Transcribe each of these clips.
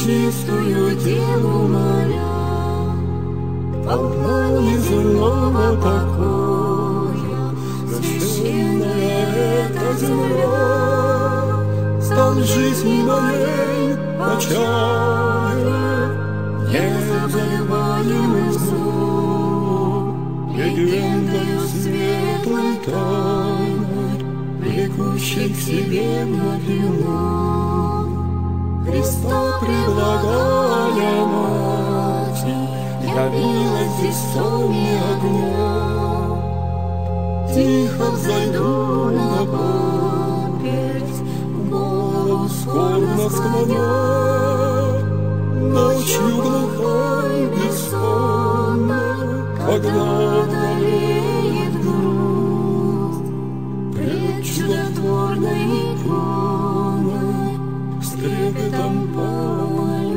Пречистую Деву моля, полна неземного покоя, священная эта земля, стал жизни моей начале, незабываемым сном, легендою светлой тайной, влекущей к себе напрямую. Христа предлагая Мать, явилась здесь в соне огня. Тихо взойду на паперть, голову скорбно склоня, ночью глухой бессонной, когда одолеет грусть, пред чудотворной иконой с трепетом помолюсь.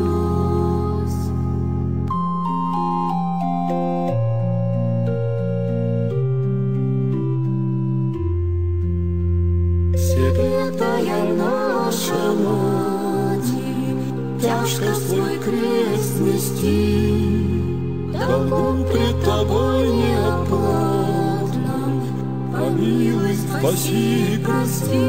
Святая наша Мать, тяжко свой крест нести, долгу пред Тобой неоплатном, помилуй, спаси и прости.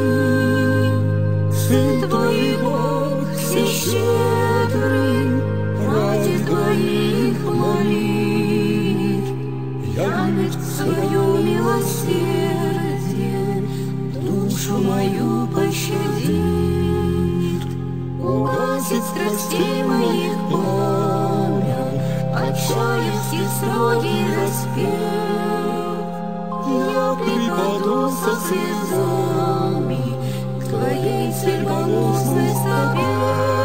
Сын Твой Бог всещедрый, ради Твоих молитв явит свое милосердие, душу мою пощадит, угасит страстей моих пламя, от счастья сроди распев. Я припаду со слезами к Твоей церковной стопе,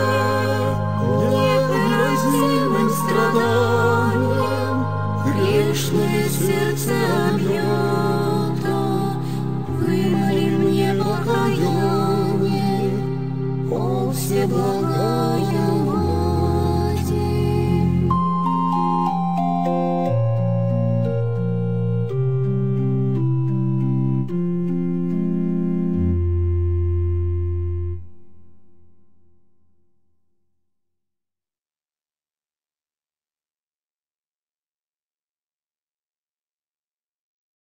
невыразимым страданием грешное сердце объято. Вымоли мне покаяние, о всеблагой